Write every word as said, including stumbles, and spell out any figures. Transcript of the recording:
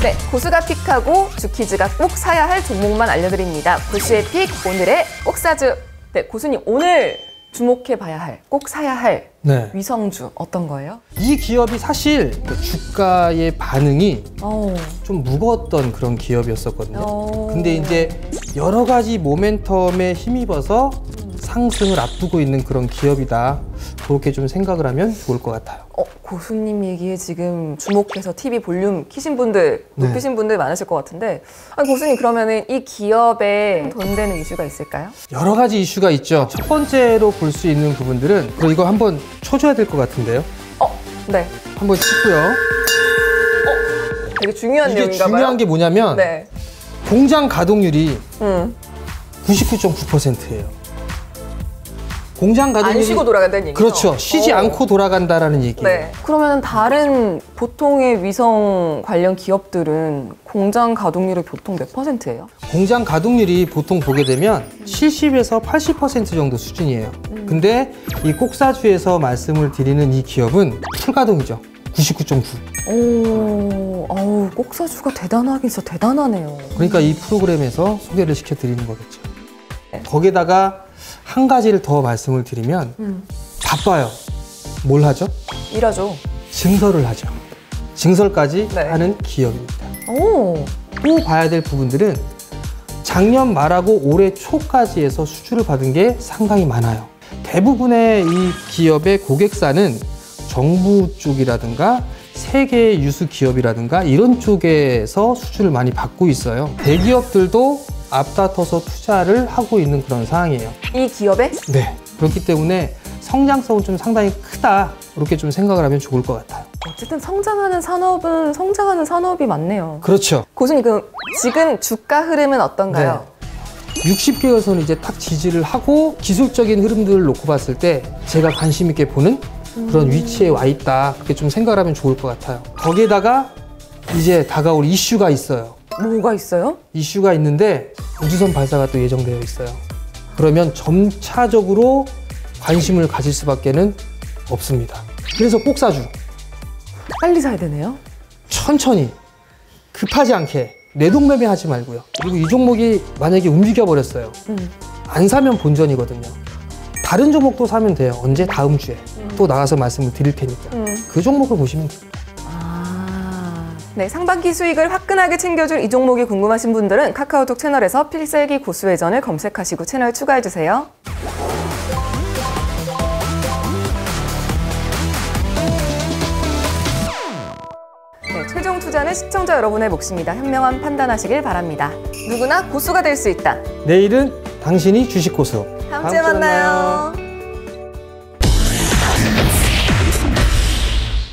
네, 고수가 픽하고 주키즈가 꼭 사야 할 종목만 알려드립니다. 고수의 픽, 오늘의 꼭 사주. 네, 고수님 오늘 주목해 봐야 할, 꼭 사야 할 네. 위성주 어떤 거예요? 이 기업이 사실 주가의 반응이 오. 좀 무거웠던 그런 기업이었었거든요. 오. 근데 이제 여러 가지 모멘텀에 힘입어서 음. 상승을 앞두고 있는 그런 기업이다. 그렇게 좀 생각을 하면 좋을 것 같아요. 어, 고수님 얘기에 지금 주목해서 티비 볼륨 키신 분들, 높이신 네. 분들 많으실 것 같은데, 아니, 고수님 그러면은 이 기업에 돈 되는 이슈가 있을까요? 여러 가지 이슈가 있죠. 첫 번째로 볼 수 있는 부분들은, 그리고 이거 한번 쳐줘야 될 것 같은데요. 어, 네. 한번 치고요. 어, 되게 중요한 이게 내용인가 봐요. 중요한 게 뭐냐면 네. 공장 가동률이 음. 구십구 점 구 퍼센트예요. 공장 가동률이 안 쉬고 돌아간다는 얘기죠? 그렇죠. 쉬지 오. 않고 돌아간다라는 얘기예요. 네. 그러면 다른 보통의 위성 관련 기업들은 공장 가동률이 보통 몇 퍼센트예요? 공장 가동률이 보통 보게 되면 음. 칠십에서 팔십 퍼센트 정도 수준이에요. 음. 근데 이 꼭사주에서 말씀을 드리는 이 기업은 풀가동이죠. 구십구 점 구. 오, 아우, 꼭사주가 대단하긴 진짜 대단하네요. 그러니까 이 프로그램에서 소개를 시켜드리는 거겠죠. 네. 거기에다가 한 가지를 더 말씀을 드리면 음. 바빠요. 뭘 하죠? 일하죠. 증설을 하죠. 증설까지 네. 하는 기업입니다. 오. 또 봐야 될 부분들은 작년 말하고 올해 초까지 해서 수주를 받은 게 상당히 많아요. 대부분의 이 기업의 고객사는 정부 쪽이라든가 세계 유수 기업이라든가 이런 쪽에서 수주를 많이 받고 있어요. 대기업들도 앞다퉈서 투자를 하고 있는 그런 상황이에요. 이 기업에? 네. 그렇기 때문에 성장성은 좀 상당히 크다. 이렇게 좀 생각을 하면 좋을 것 같아요. 어쨌든 성장하는 산업은 성장하는 산업이 맞네요. 그렇죠. 고수님, 그럼 지금 주가 흐름은 어떤가요? 네. 육십 개에서는 이제 탁 지지를 하고 기술적인 흐름들을 놓고 봤을 때 제가 관심 있게 보는 그런 음. 위치에 와 있다. 그렇게 좀 생각을 하면 좋을 것 같아요. 거기에다가 이제 다가올 이슈가 있어요. 뭐가 있어요? 이슈가 있는데 우주선 발사가 또 예정되어 있어요. 그러면 점차적으로 관심을 가질 수밖에는 없습니다. 그래서 꼭 사주. 빨리 사야 되네요. 천천히, 급하지 않게, 내동매매하지 말고요. 그리고 이 종목이 만약에 움직여 버렸어요. 음. 안 사면 본전이거든요. 다른 종목도 사면 돼요. 언제? 다음 주에 음. 또 나가서 말씀을 드릴 테니까 음. 그 종목을 보시면 됩니다. 네, 상반기 수익을 화끈하게 챙겨줄 이 종목이 궁금하신 분들은 카카오톡 채널에서 필살기 고수회전을 검색하시고 채널 추가해주세요. 네, 최종 투자는 시청자 여러분의 몫입니다. 현명한 판단하시길 바랍니다. 누구나 고수가 될 수 있다. 내일은 당신이 주식 고수. 다음 주에 만나요. 만나요.